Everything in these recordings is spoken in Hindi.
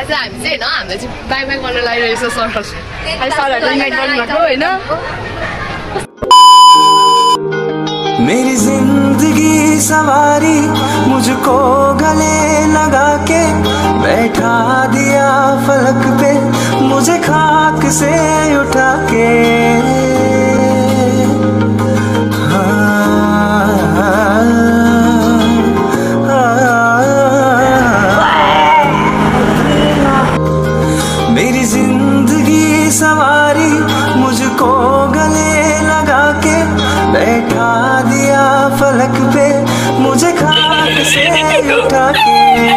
चाहिँ हामी चाहिँ होइन हामीले चाहिँ बाइक गर्न लागिरहेको छ सरहरू अहिले सरहरूले इन्भाइट गर्नुभएको होइन मेरी जिंदगी सवारी मुझको गले लगा के बैठा दिया फलक पे मुझे खाक से उठा के मेरी जिंदगी सवारी मुझको गले लगा के बैठा दिया फलक पे मुझे खाक से उठा के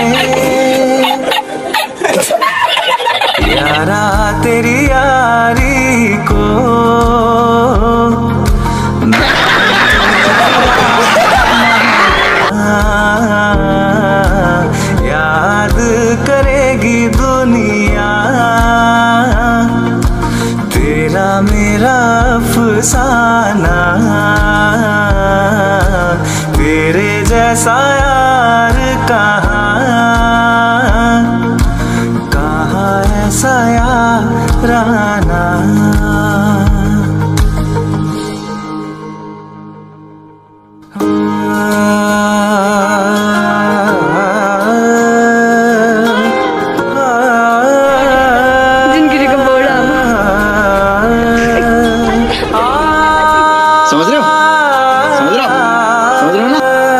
यारा तेरी यारी को याद करेगी दुनिया तेरा मेरा अफसाना तेरे जैसा यार कहाँ ऐसा याराना समझ रहे हो ना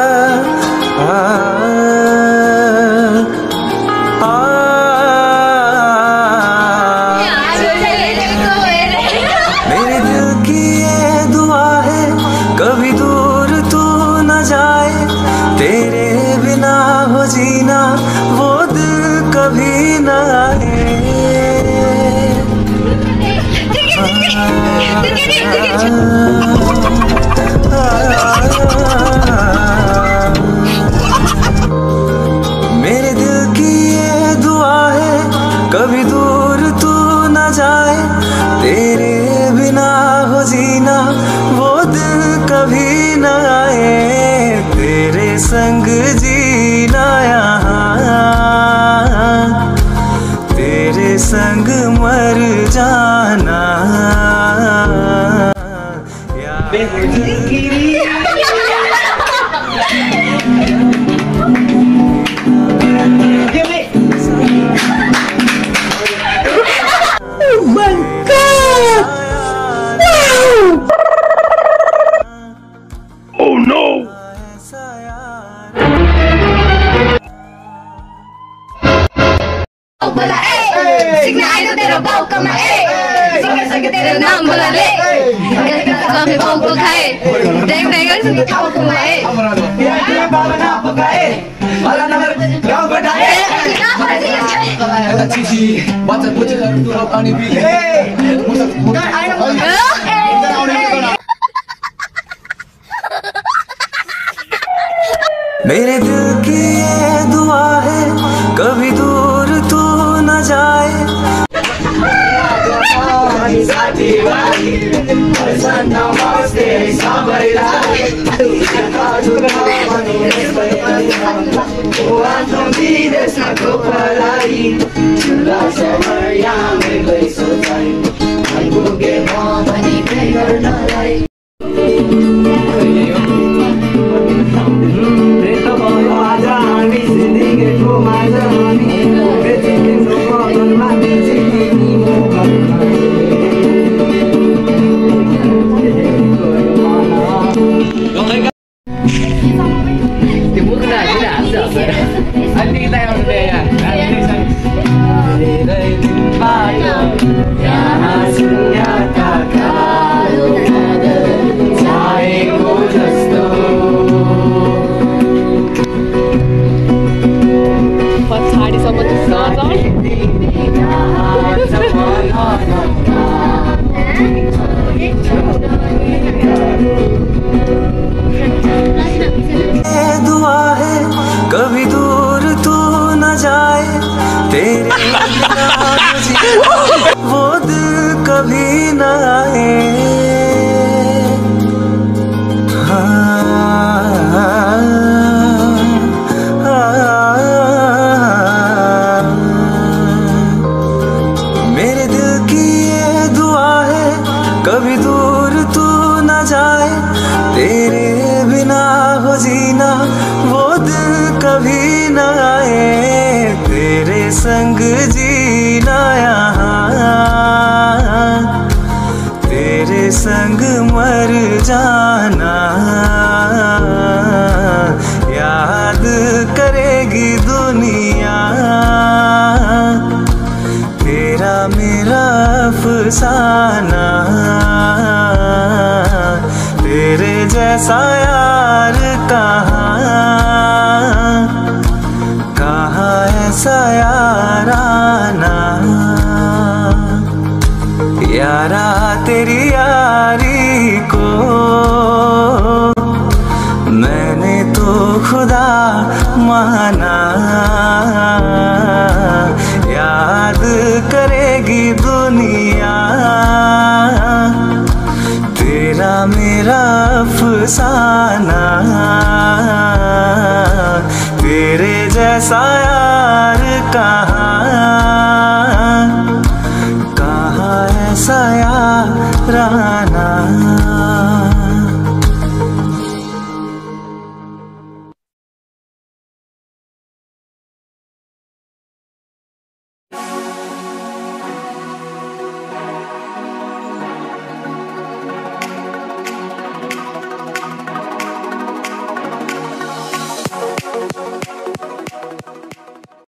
मेरे दिल की ये दुआ है कभी दूर तू न जाए तेरे बिना हो जीना वो दिल कभी न आए मेरे दिल की ये दुआ है कभी दूर तू न जाए तेरे बिना हो जीना वो दिल कभी न आए तेरे संग जीना यहाँ तेरे संग मर जाना Oh my God! Wow! Oh no! बोला सीखना आएगा तेरा बाप का मैं सीख तेरे नाम बोला ले कभी बाप को खाए देख रहेगा इसके खाओ को मैं बाबा ना पकाए वाला नंबर गांव बढ़ाए चीची बच्चा कुछ कर तू पानी पी ले मेरे दिल की ये दुआ है कभी दूर तू न जाए दुआ है कभी दूर तू न जाए तेरे वो दिल कभी न आए तेरे बिना हो जीना वो दिन कभी न आए, तेरे संग जीना यहाँ, तेरे संग मर जाना। याद करेगी दुनिया तेरा मेरा अफसाना, तेरे जैसा यार कहाँ ऐसा याराना। यारा तेरी यारी को मैंने तो खुदा माना, याद करेगी दुनिया तेरा मेरा अफसाना, तेरे जैसा यार कहाँ ऐसा याराना।